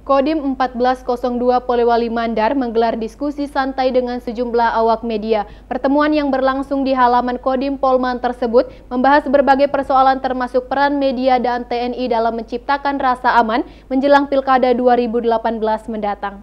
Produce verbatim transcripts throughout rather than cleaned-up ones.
Kodim empat belas nol dua Polewali Mandar menggelar diskusi santai dengan sejumlah awak media. Pertemuan yang berlangsung di halaman Kodim Polman tersebut membahas berbagai persoalan termasuk peran media dan T N I dalam menciptakan rasa aman menjelang Pilkada dua ribu delapan belas mendatang.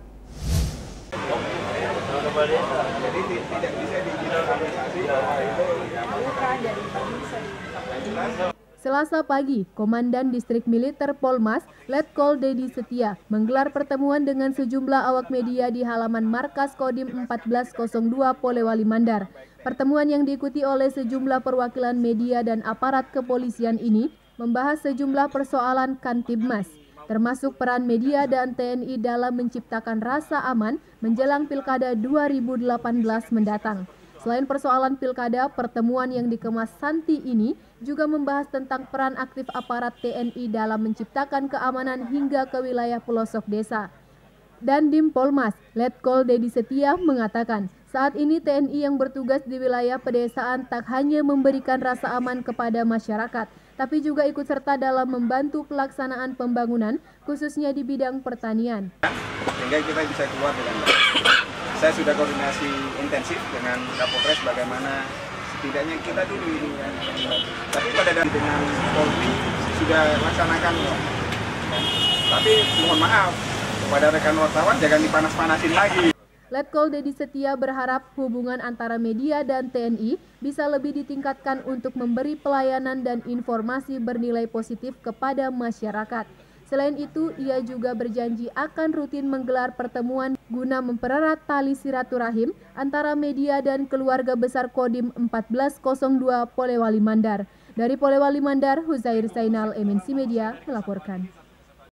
Selasa pagi, Komandan Distrik Militer Polmas, Letkol Dedi Setia, menggelar pertemuan dengan sejumlah awak media di halaman markas Kodim empat belas nol dua Polewali Mandar. Pertemuan yang diikuti oleh sejumlah perwakilan media dan aparat kepolisian ini membahas sejumlah persoalan Kantibmas, termasuk peran media dan T N I dalam menciptakan rasa aman menjelang Pilkada dua ribu delapan belas mendatang. Selain persoalan pilkada, pertemuan yang dikemas santai ini juga membahas tentang peran aktif aparat T N I dalam menciptakan keamanan hingga ke wilayah pelosok desa. Dandim Polmas, Letkol Dedi Setia mengatakan, saat ini T N I yang bertugas di wilayah pedesaan tak hanya memberikan rasa aman kepada masyarakat, tapi juga ikut serta dalam membantu pelaksanaan pembangunan, khususnya di bidang pertanian. Sehingga kita bisa keluar dengan baik. Saya sudah koordinasi intensif dengan Kapolres bagaimana setidaknya kita dulu ini. Tapi pada dasarnya dengan Polri sudah laksanakan. Tapi mohon maaf kepada rekan wartawan jangan dipanas-panasin lagi. Letkol Dedi Setia berharap hubungan antara media dan T N I bisa lebih ditingkatkan untuk memberi pelayanan dan informasi bernilai positif kepada masyarakat. Selain itu, ia juga berjanji akan rutin menggelar pertemuan guna mempererat tali silaturahim antara media dan keluarga besar Kodim empat belas nol dua Polewali Mandar. Dari Polewali Mandar, Huzair Zainal, M N C Media melaporkan.